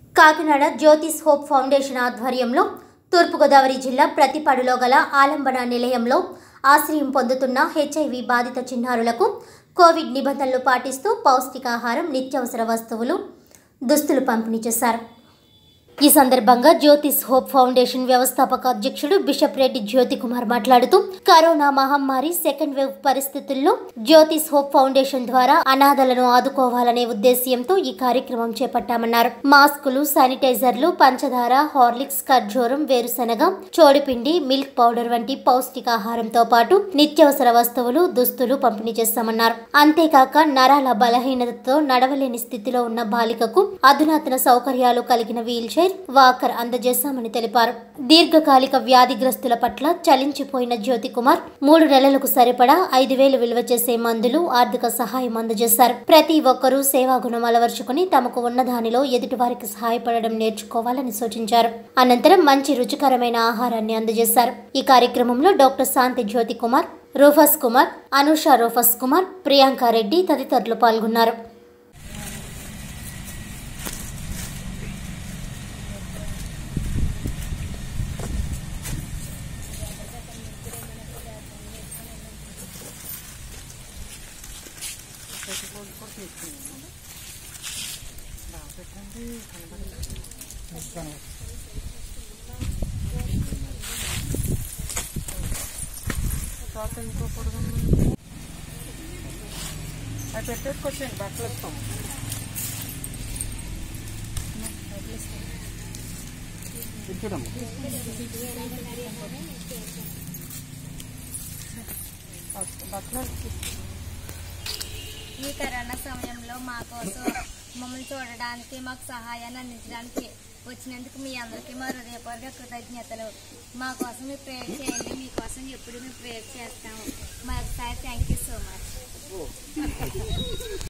Kakinada జ్యోతిస్ hope foundation ఆధ్వర్యంలో తూర్పుగోదావరి జిల్లా ప్రతిపాడులో గల ఆలంబన నిలయంలో ఆశ్రయం పొందుతున్న హెచ్ఐవి బాధిత చిన్నారులకు కోవిడ్ నిబంధనలు పాటిస్తూ పౌష్టికాహారం, నిత్యావసర వస్తువులు, దుస్తులు పంపిణీ చేశారు. ఈ సందర్భంగా జ్యోతిస్ హోప్ ఫౌండేషన్ వ్యవస్థాపక అధ్యక్షుడు బిషప్ రెడ్డి జ్యోతి కుమార్ మాట్లాడుతూ, కరోనా మహమ్మారి సెకండ్ వేవ్ పరిస్థితుల్లో జ్యోతిస్ హోప్ ఫౌండేషన్ ద్వారా అనాథలను ఆదుకోవాలనే ఉద్దేశ్యంతో ఈ కార్యక్రమం చేపట్టామన్నారు. మాస్కులు, శానిటైజర్లు, పంచదార, హార్లిక్స్, ఖర్జూరం, వేరుశనగ, చోడిపిండి, మిల్క్ పౌడర్ వంటి పౌష్టికాహారంతో పాటు నిత్యావసర వస్తువులు, దుస్తులు పంపిణీ చేస్తామన్నారు. అంతేకాక నరాల బలహీనతతో నడవలేని స్థితిలో ఉన్న బాలికకు అధునాతన సౌకర్యాలు కలిగిన వీల్ చైర్, వాకర్ అందజేశామని తెలిపారు. దీర్ఘకాలిక వ్యాధిగ్రస్తుల పట్ల చలించిపోయిన జ్యోతి కుమార్ 3 నెలలకు సరిపడా 5,000 విలువ చేసే మందులు, ఆర్థిక సహాయం అందజేశారు. ప్రతి ఒక్కరూ సేవాగుణం అలవర్చుకుని తమకు ఉన్న దానిలో ఎదుటివారికి సహాయపడడం నేర్చుకోవాలని సూచించారు. అనంతరం మంచి రుచికరమైన ఆహారాన్ని అందజేశారు. ఈ కార్యక్రమంలో doctor Shanti Jyothi Kumar, Rufus Kumar, Anusha Rufus Kumar, Priyanka Reddy తదితరులు పాల్గొన్నారు. అది పెట్టేసుకొచ్చేయండి, బట్టలు ఇస్తాం. ఈ కరోనా సమయంలో మా కోసం మమ్మల్ని చూడడానికి, మాకు సహాయాన్ని అందించడానికి వచ్చినందుకు మీ అందరికీ మా హృదయపూర్వక కృతజ్ఞతలు. మా కోసం మీరు ప్రేయర్ చేయండి, మీకోసం ఎప్పుడు మేము ప్రేయర్ చేస్తాము. మా ఒకసారి థ్యాంక్ యూ సో మచ్.